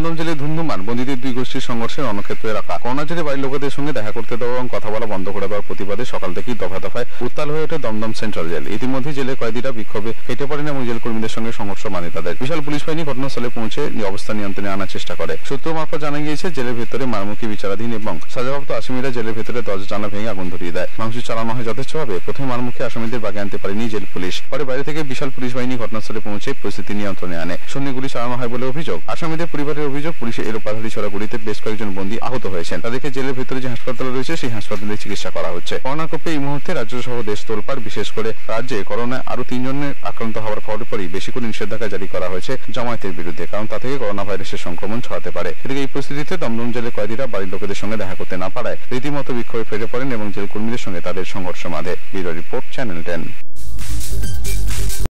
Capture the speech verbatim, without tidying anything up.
দমদম জেলায় ধুন্ধুমার বন্দীদের দুই গোষ্ঠীর সংঘর্ষের রণক্ষেত্রে রাখা করোনা জেলে বাড়ির লোকেদের সঙ্গে দেখা করতে দেওয়া এবং কথা বলা বন্ধ করে দেওয়ার প্রতিবাদে সকাল থেকেই দফা দফায় উত্তাল হয়ে ওঠে দমদম সেন্ট্রাল জেল। ইতিমধ্যে জেলের কয়েদিরা বিক্ষোভে কেটে পড়েন এবং জেল কর্মীদের সঙ্গে সংঘর্ষ মানে তাদের। বিশাল পুলিশ বাহিনী ঘটনাস্থলে পৌঁছে অবস্থা নিয়ন্ত্রণে আনার চেষ্টা করে। সূত্র মারফত জানা গিয়েছে জেলের ভেতরে মারমুখী বিচারাধীন এবং সাজাপ্রাপ্ত আসামিরা জেলের ভেতরে দরজা জানালা ভেঙে আগুন ধরিয়ে দেয়। মাংস চালানো হয় যথেষ্টভাবে। প্রথমে মারমুখী আসামিদের বাগে আনতে পারেনি জেল পুলিশ। পরে বাইরে থেকে বিশাল পুলিশ বাহিনী ঘটনাস্থলে পৌঁছে পরিস্থিতি নিয়ন্ত্রণে আনে। শূন্য গুলি চালানো হয় বলে অভিযোগ। আসামিদের পরিবারের অভিযোগ, পুলিশের এলোপাথারি ছোড়া গুলিতে বেশ কয়েকজন বন্দী আহত হয়েছেন। তাদেরকে জেলের ভেতরে যে হাসপাতাল রয়েছে সেই হাসপাতালে চিকিৎসা করা হচ্ছে। করোনা কোপে এই মুহূর্তে রাজ্য সহ দেশ তোলপাড়। বিশেষ করে রাজ্যে করোনায় আরো তিনজনের আক্রান্ত হওয়ার খবর পরই বেশি করে নিষেধাজ্ঞা জারি করা হয়েছে জামায়াতের বিরুদ্ধে, কারণ তা থেকে করোনা ভাইরাসের সংক্রমণ ছড়াতে পারে। এদিকে এই পরিস্থিতিতে দমদম জেলের কয়েদিরা বাড়ির লোকেদের সঙ্গে দেখা করতে না পারায় রীতিমতো বিক্ষোভে ফেটে পড়েন এবং জেল কর্মীদের সঙ্গে তাদের সংঘর্ষ বাধে। Bureau report, channel ten.